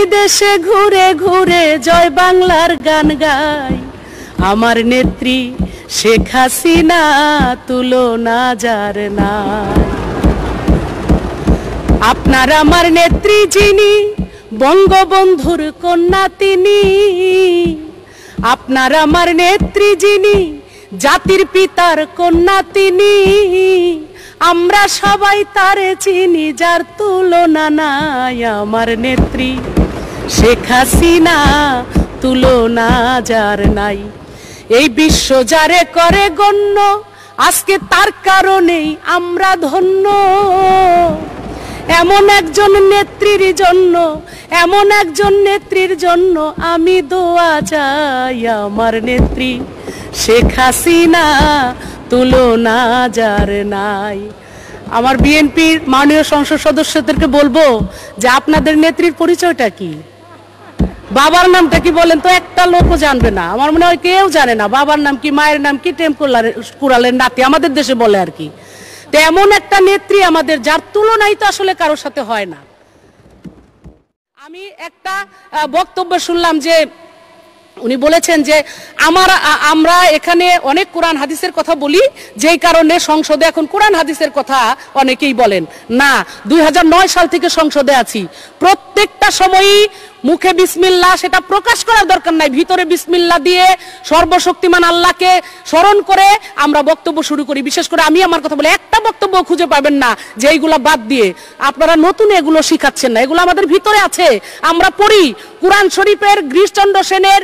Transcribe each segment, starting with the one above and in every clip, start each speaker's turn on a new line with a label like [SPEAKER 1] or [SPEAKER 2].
[SPEAKER 1] দেশে ঘুরে ঘুরে জয় বাংলার গান গাই। আমার নেত্রী শেখ হাসিনা তুলনা যার নাই। আপনার আমার নেত্রী যিনি বঙ্গবন্ধুর কন্যা তিনি। আপনার আমার নেত্রী যিনি জাতির পিতার কন্যা তিনি। আমরা সবাই তারে চিনি যার তুলনা নাই। আমার নেত্রী শেখ হাসিনা তুলনা যার নাই। এই বিশ্ব যারে করে গণ্য আজকে তার কারণেই আমরা ধন্য। এমন একজন নেত্রীর জন্য, এমন একজন নেত্রীর জন্য আমি দোয়া চাই। আমার নেত্রী শেখ হাসিনা তুলনা যার নাই। আমার বিএনপির মাননীয় সংসদ সদস্যদেরকে বলবো যে আপনাদের নেত্রীর পরিচয়টা কি, বাবার নামটা কি বলেন তো? একটা লোকও জানবে না, আমার মনে হয় কেউ জানে না বাবার নাম কি, মায়ের নাম কি, টেম্পোরালের নাতি আমাদের দেশে বলে আর কি। তো এমন একটা নেত্রী আমাদের, যার তুলনাই তো আসলে কারোর সাথে হয় না। আমি একটা বক্তব্য শুনলাম যে উনি বলেছেন যে আমরা এখানে অনেক কোরআন হাদিসের কথা বলি, যেই কারণে সংসদে এখন কোরআন হাদিসের কথা অনেকেই বলেন না। 2009 সাল থেকে সংসদে আছি, প্রত্যেকটা সময়ই মুখে বিসমিল্লাহ সেটা প্রকাশ করার দরকার নাই, ভিতরে বিসমিল্লাহ দিয়ে সর্বশক্তিমান আল্লাহকে স্মরণ করে আমরা বক্তব্য শুরু করি। বিশেষ করে আমি আমার কথা বলে একটা বক্তব্য খুঁজে পাবেন না যে এইগুলা বাদ দিয়ে আপনারা নতুন এগুলো শিখাচ্ছেন না, এগুলো আমাদের ভিতরে আছে। আমরা পড়ি কুরআন শরীফের গিরিশচন্দ্র সেনের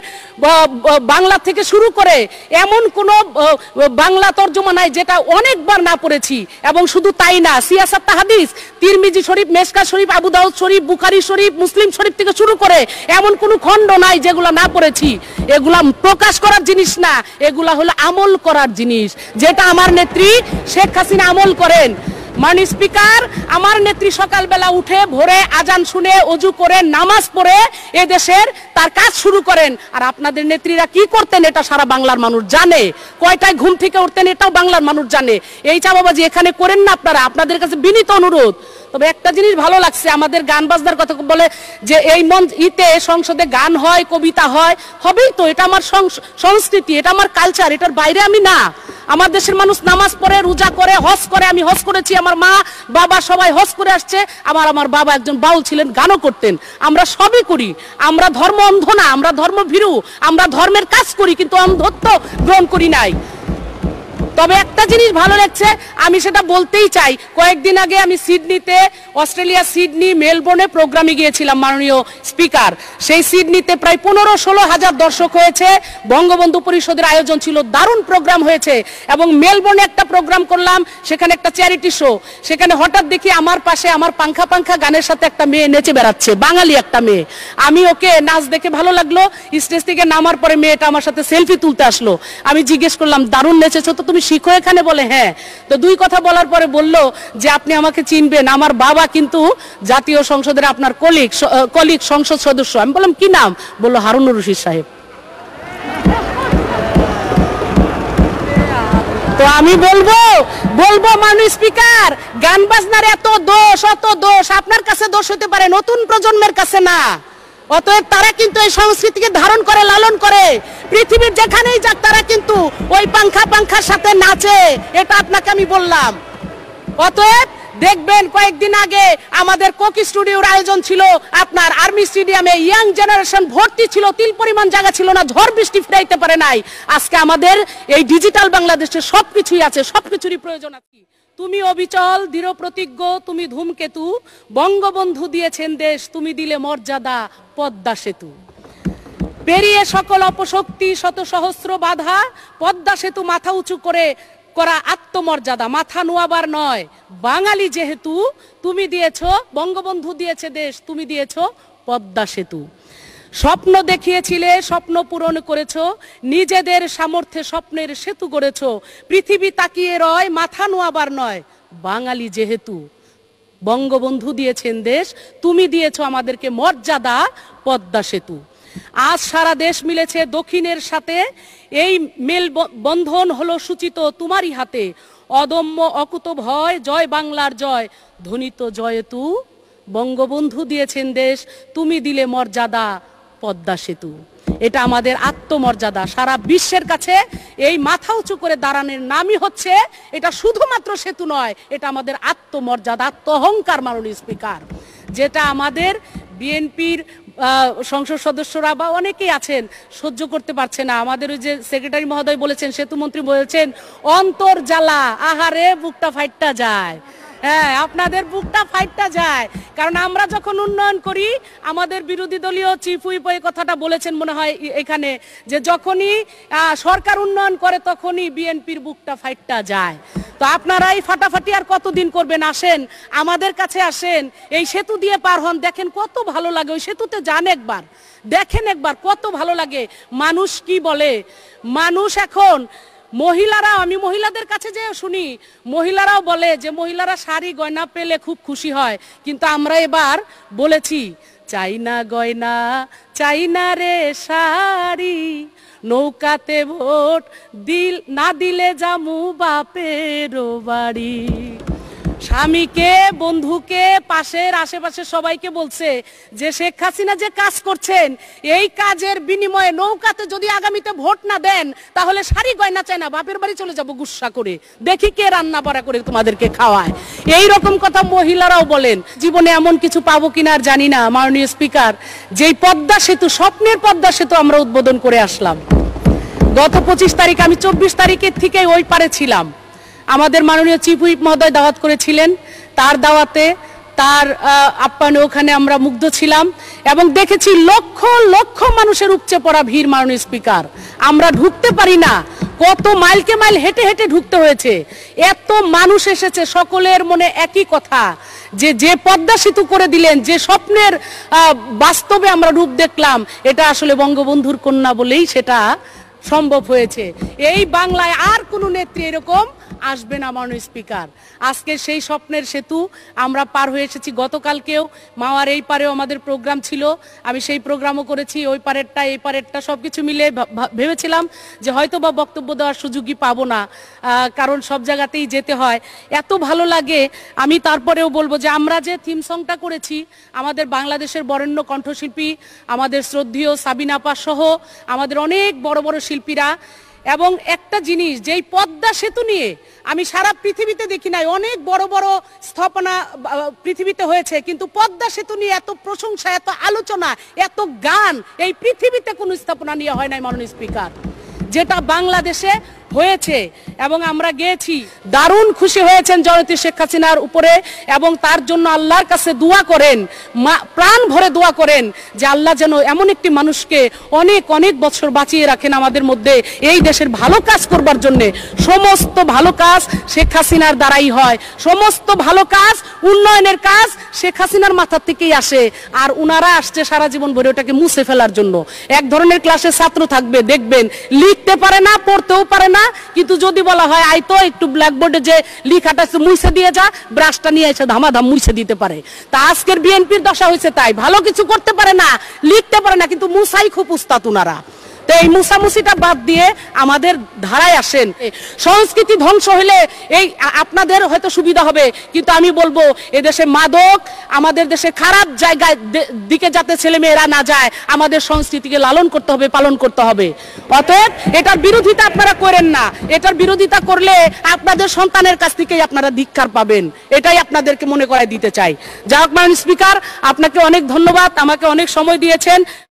[SPEAKER 1] বাংলা থেকে শুরু করে এমন কোন বাংলা তর্জমা নাই যেটা অনেকবার না পড়েছি। এবং শুধু তাই না, সিয়াসাত হাদিস, তিরমিজি শরীফ, মেশকাত শরীফ, আবু দাউদ শরীফ, বুখারী শরীফ, মুসলিম শরীফ থেকে শুরু করে এমন কোন খণ্ড নাই যেগুলো না পড়েছি। এগুলা প্রকাশ করার জিনিস না, এগুলা হলো আমল করার জিনিস, যেটা আমার নেত্রী শেখ হাসিনা আমল করেন। মাননীয় স্পিকার, আমার নেত্রী সকালবেলা উঠে ভোরে আজান শুনে অজু করে নামাজ পড়ে এদেশের তার কাজ শুরু করেন। আর আপনাদের নেত্রীরা কি করতেন এটা সারা বাংলার মানুষ জানে, কয়টায় ঘুম থেকে উঠতেন এটাও বাংলার মানুষ জানে। এই চাপাবাজি এখানে করেন না আপনারা, আপনাদের কাছে বিনীত অনুরোধ। তবে একটা জিনিস ভালো লাগছে, আমাদের গান বাজনার কথা বলে যে এই ইতে সংসদে গান হয়, কবিতা হয়, হবেই তো, এটা আমার সংস্কৃতি, এটা আমার কালচার, এটার বাইরে আমি না। আমার দেশের মানুষ নামাজ পড়ে, রোজা করে, হজ করে, আমি হজ করেছি, আমার মা বাবা সবাই হজ করে আসছে। আমার বাবা একজন বাউল ছিলেন, গানও করতেন। আমরা সবই করি, আমরা ধর্ম অন্ধ না, আমরা ধর্ম ভীরু, আমরা ধর্মের কাজ করি, কিন্তু অন্ধত্ব গ্রহণ করি নাই। তবে একটা জিনিস ভালো লাগছে, আমি সেটা বলতেই চাই। কয়েকদিন আগে আমি সিডনিতে, অস্ট্রেলিয়া সিডনি, মেলবোর্নে প্রোগ্রামে গিয়েছিলাম মাননীয় স্পিকার। সেই সিডনিতে প্রায় 15-16 হাজার দর্শক হয়েছে, বঙ্গবন্ধু পরিষদের আয়োজন ছিল, দারুণ প্রোগ্রাম হয়েছে। এবং মেলবোর্নে একটা প্রোগ্রাম করলাম, সেখানে একটা চ্যারিটি শো। সেখানে হঠাৎ দেখি আমার পাশে আমার পাংখা পাংখা গানের সাথে একটা মেয়ে নেচে বেড়াচ্ছে, বাঙালি একটা মেয়ে। আমি ওকে নাচ দেখে ভালো লাগলো, স্টেজ থেকে নামার পরে মেয়েটা আমার সাথে সেলফি তুলতে আসলো। আমি জিজ্ঞেস করলাম, দারুণ নেচেছো তো, তুমি শিখো এখানে? বলে হ্যাঁ। তো দুই কথা বলার পরে বলল যে আপনি আমাকে চিনবেন, আমার বাবা কিন্তু জাতীয় সংসদের আপনার কলিগ সংসদ সদস্য। আমি বললাম কি নাম? বলল হারুনুর রশিদ সাহেব। তো আমি বলবো মাননীয় স্পিকার, গান বাজনার এত দোষ, অত দোষ আপনার কাছে দোষ হতে পারে, নতুন প্রজন্মের কাছে না। অতএব তারা কিন্তু এই সংস্কৃতিকে ধারণ করে, লালন করে, পৃথিবীর যেখানেই যাক তারা কিন্তু ওই পাংখার সাথে নাচে, এটা আপনাকে আমি বললাম। অতএব দেখবেন কয়েকদিন আগে আমাদের কোকি স্টুডিওর আয়োজন ছিল আপনার আর্মি স্টেডিয়ামে, ইয়াং জেনারেশন ভর্তি ছিল, তিল পরিমাণ জায়গা ছিল না, ঝড় বৃষ্টি ফিরাইতে পারে নাই। আজকে আমাদের এই ডিজিটাল বাংলাদেশে সবকিছুই আছে, সবকিছুরই প্রয়োজন আছে। তুমি অবিচল দৃঢ় প্রতিজ্ঞ, তুমি ধূমকেতু, বঙ্গবন্ধু দিয়েছেন দেশ, তুমি দিলে মর্যাদা পদ্মা সেতু। পেরিয়ে সকল অপশক্তি, শত সহস্র বাধা, পদ্মা সেতু মাথা উঁচু করে করা আত্মমর্যাদা, মাথা নোয়াবার নয়। বাঙালি যেহেতু তুমি দিয়েছ, বঙ্গবন্ধু দিয়েছে দেশ, তুমি দিয়েছ পদ্মা সেতু। স্বপ্ন দেখিয়েছিলে, স্বপ্ন পূরণ করেছো, নিজেদের সামর্থ্যে স্বপ্নের সেতু গড়েছো। পৃথিবী তাকিয়ে রয়, মাথা নোয়াবার নয়। বাঙালি যেহেতু বঙ্গবন্ধু দিয়েছেন দেশ, তুমি দিয়েছো আমাদেরকে মর্যাদা পদ্মা সেতু। আজ সারা দেশ মিলেছে দক্ষিণের সাথে, এই মেল বন্ধন হলো সূচিত তোমারই হাতে। অদম্য অকুত ভয়, জয় বাংলার জয়, ধ্বনিত জয়তু বঙ্গবন্ধু দিয়েছেন দেশ, তুমি দিলে মর্যাদা পদ্মা সেতু। এটা আমাদের আত্মমর্যাদা। সারা বিশ্বের কাছে এই মাথা উঁচু করে দাঁড়ানোর নামই হচ্ছে, এটা শুধুমাত্র সেতু নয়, এটা আমাদের আত্মমর্যাদা, আত্ম অহংকার মাননীয় স্পিকার। যেটা আমাদের বিএনপির সংসদ সদস্যরা বা অনেকেই আছেন সহ্য করতে পারছে না। আমাদের ওই যে সেক্রেটারি মহোদয় বলেছেন, সেতুমন্ত্রী বলেছেন, অন্তর জ্বালা, আহারে বুকটা ফাইটটা যায়। হ্যাঁ, আপনাদের বুকটা ফাইটটা যায়, কারণ আমরা যখন উন্নয়ন করি, আমাদের বিরোধী দলীয় চিফ হুইপ এই কথাটা বলেছেন মনে হয় এখানে, যে যখনই সরকার উন্নয়ন করে তখনই বিএনপির বুকটা ফাইটটা যায়। তো আপনারা এই ফাটাফাটি আর কতদিন করবেন? আসেন, আমাদের কাছে আসেন, এই সেতু দিয়ে পার হন, দেখেন কত ভালো লাগে। ওই সেতুতে যান একবার, দেখেন একবার কত ভালো লাগে। মানুষ কি বলে, মানুষ এখন মহিলারা, আমি মহিলাদের কাছে যে শুনি, মহিলারাও বলে যে মহিলারা শাড়ি গয়না পেলে খুব খুশি হয়, কিন্তু আমরা এবার বলেছি, চাই না গয়না, চাই না রে শাড়ি, নৌকাতে ভোট না দিলে জামু বাপের বাড়ি। স্বামীকে, বন্ধুকে, পাশের আশেপাশে সবাইকে বলছে যে শেখ হাসিনা যে কাজ করছেন, এই কাজের বিনিময়ে নৌকাতে যদি আগামীতে ভোট না দেন, তাহলে শাড়ি গয়না চাই না, বাপের বাড়ি চলে যাব গুস্সা করে, দেখি কে রান্না বাড়া করে তোমাদেরকে খাওয়ায়। এই রকম কথা মহিলারাও বলেন। জীবনে এমন কিছু পাবো কিনা আর জানি না মাননীয় স্পিকার, যেই পদ্মা সেতু, স্বপ্নের পদ্মা সেতু আমরা উদ্বোধন করে আসলাম গত 25 তারিখ। আমি 24 তারিখের থেকে ওই পারে ছিলাম। আমাদের মাননীয় চিফ হুইপ মহোদয় দাওয়াত করেছিলেন, তার দাওয়াতে, তার আপ্যায়নে ওখানে আমরা মুগ্ধ ছিলাম এবং দেখেছি লক্ষ লক্ষ মানুষের উপচে পড়া ভিড়। মাননীয় স্পিকার, আমরা ঢুকতে পারি না, কত মাইলকে মাইল হেঁটে হেঁটে ঢুকতে হয়েছে, এত মানুষ এসেছে। সকলের মনে একই কথা, যে পদ্মা সেতু করে দিলেন, যে স্বপ্নের বাস্তবে আমরা রূপ দেখলাম, এটা আসলে বঙ্গবন্ধুর কন্যা বলেই সেটা সম্ভব হয়েছে। এই বাংলায় আর কোনো নেত্রী এরকম আসবে না মাননীয় স্পিকার। আজকে সেই স্বপ্নের সেতু আমরা পার হয়ে এসেছি। গতকালকেও মাওয়ার এই পারেও আমাদের প্রোগ্রাম ছিল, আমি সেই প্রোগ্রামও করেছি। ওই পারেরটা এই পারেরটা সবকিছু মিলে ভেবেছিলাম যে হয়তো বা বক্তব্য দেওয়ার সুযোগই পাবো না, কারণ সব জায়গাতেই যেতে হয়। এত ভালো লাগে। আমি তারপরেও বলবো যে আমরা যে থিম সংটা করেছি, আমাদের বাংলাদেশের বরেণ্য কণ্ঠশিল্পী, আমাদের শ্রদ্ধেয় সাবিনা আপা সহ আমাদের অনেক বড় বড় শিল্পীরা, এবং একটা জিনিস, যেই পদ্মা সেতু নিয়ে আমি সারা পৃথিবীতে দেখি নাই, অনেক বড় বড় স্থাপনা পৃথিবীতে হয়েছে, কিন্তু পদ্মা সেতু নিয়ে এত প্রশংসা, এত আলোচনা, এত গান এই পৃথিবীতে কোনো স্থাপনা নিয়ে হয় নাই মাননীয় স্পিকার, যেটা বাংলাদেশে হয়েছে। এবং আমরা গিয়েছি, দারুণ খুশি হয়েছেন জননেত্রী শেখ হাসিনার উপরে, এবং তার জন্য আল্লাহর কাছে দোয়া করেন, প্রাণ ভরে দোয়া করেন যে আল্লাহ যেন এমন একটি মানুষকে অনেক অনেক বছর বাঁচিয়ে রাখেন আমাদের মধ্যে, এই দেশের ভালো কাজ করবার জন্য। সমস্ত ভালো কাজ শেখ হাসিনার দ্বারাই হয়, সমস্ত ভালো কাজ, উন্নয়নের কাজ শেখ হাসিনার মাথার থেকেই আসে, আর উনারা আসছে সারা জীবন ভরে ওটাকে মুছে ফেলার জন্য। এক ধরনের ক্লাসে ছাত্র থাকবে, দেখবেন লিখতে পারে না, পড়তেও পারে না, কিন্তু যদি বলা হয় আই তো একটু ব্ল্যাকবোর্ডে যে লিখাটা মুছে দিয়ে যা, ব্রাশটা নিয়ে এসে ধামাধাম মুছে দিতে পারে। তা আজকের বিএনপির দশা হয়েছে তাই, ভালো কিছু করতে পারে না, লিখতে পারে না, কিন্তু মুসাই খুব উস্তাদ উনারা। তো এই মুসামুসিটা বাদ দিয়ে আমাদের ধারায় আসেন। সংস্কৃতি ধ্বংস হলে এই আপনাদের হয়তো সুবিধা হবে, কিন্তু আমি বলবো এদেশে মাদক, আমাদের দেশে খারাপ জায়গায় দিকে যাতে ছেলে মেয়েরা না যায়, আমাদের সংস্কৃতিকে লালন করতে হবে, পালন করতে হবে। অতএব এটার বিরোধিতা আপনারা করেন না, এটার বিরোধিতা করলে আপনাদের সন্তানের কাছ থেকেই আপনারা ধিক্কার পাবেন, এটাই আপনাদেরকে মনে করাই দিতে চাই। যাই হোক মাননীয় স্পিকার, আপনাকে অনেক ধন্যবাদ, আমাকে অনেক সময় দিয়েছেন।